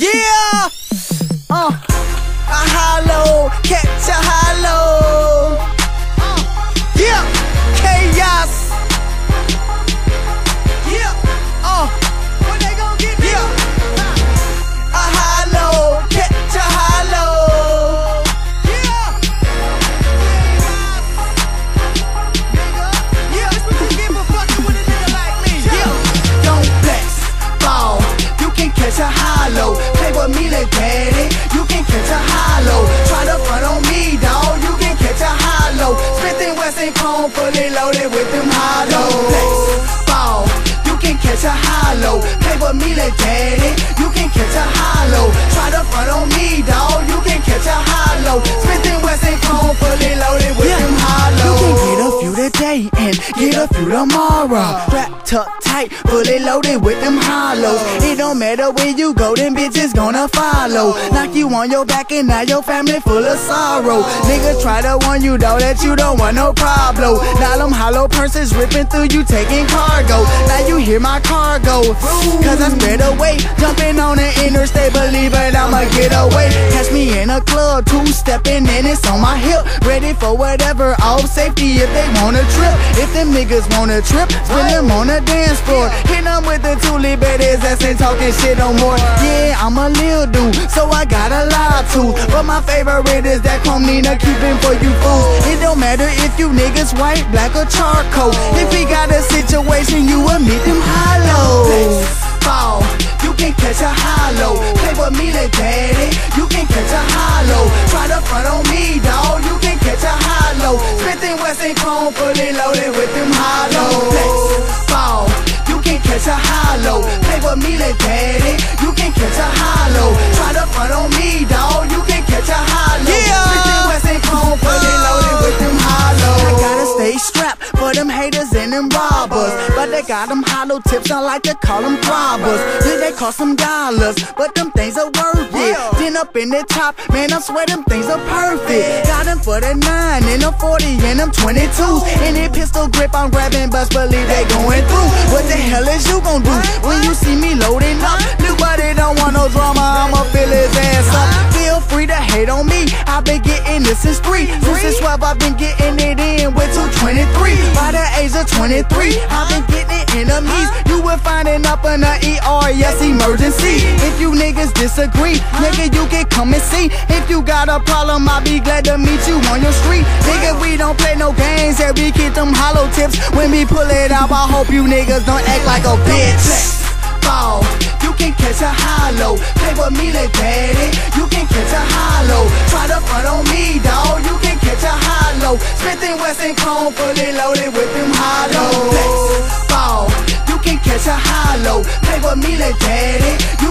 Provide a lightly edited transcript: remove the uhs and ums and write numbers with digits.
Yeah! A hollow, catch a hollow. Yeah! Chaos. Yeah! When they gon' get me? Yeah! A hollow, catch a hollow. Yeah! Yeah! This what you get for fucking with a nigga like me. Yeah! Don't flex, fall. You can catch a hollow. Play with me like daddy. You can catch a hollow. Try to front on me, dawg. You can catch a hollow. Smith and Wesson chrome fully loaded with them hollow. Flex, fall. You can catch a hollow. Play with me like daddy. You can catch a hollow. Try to front on me, dawg. You can catch a hollow. Smith and Wesson chrome fully loaded with them hollow. You can get a few today and get a few tomorrow. Wrapped up tight, fully loaded with them hollows. It don't matter where you go, them bitches gonna follow. Knock you on your back and now your family full of sorrow. Nigga try to warn you though that you don't want no problem. Now them hollow purses ripping through you taking cargo. Now you hear my cargo, cause I spread away. Jumping on the interstate, believing I'ma get away. Catch me in a club, two-stepping and it's on my hip. Ready for whatever, off safety if they wanna trip. If them niggas wanna trip, spin them on the dance floor. Hit them with the toolie, bet his ass ain't talking shit no more. Yeah, I'm a lil dude, so I got a lot too. But my favorite is that Chrome Nina keeping for you fools. It don't matter if you niggas white, black or charcoal. If we got a situation, you will meet them hollows. Fall, you can catch a hollow. Play with me like daddy, you can catch a hollow. Try to front on me, dawg, you can catch a hollow. Smith and Wesson chrome fully loaded with them hollows. Fall, you can catch a hollow. Play with me like daddy, you can catch a hollow. Try to front on me, dawg, you can catch a hollow. Smith and Wesson chrome fully loaded with them hollows. I gotta stay strapped for them haters and them robbers, but they got them hollow tips, I like to call them robbers. Yeah, they cost some dollars, but them things are worth it. Then up in the top, man, I swear them things are perfect. Got them for the 9 and the 40 and them 22s. And that pistol grip I'm grabbing, best believe they going through. What the hell is you gon' do when you see me loading up? Nobody don't want no drama, I'ma fill his ass up. Feel free to hate on me, I've been getting this since 3. Since 12 I've been getting it in with 223. By the age of 23, I've been getting enemies. You will find it up in the ER, yes, emergency. If you niggas disagree, nigga, you can come and see. If you got a problem, I'll be glad to meet you on your street. Nigga, we don't play no games, yeah, we keep them hollow tips. When we pull it out, I hope you niggas don't act like a bitch. Fall, you can catch a hollow. Play with me like daddy, you can catch a hollow. Try to front on me, dawg, you can catch a hollow. Smith and Wesson chrome fully loaded with them hollows. Fall, you can catch a hollow. Play with me like daddy,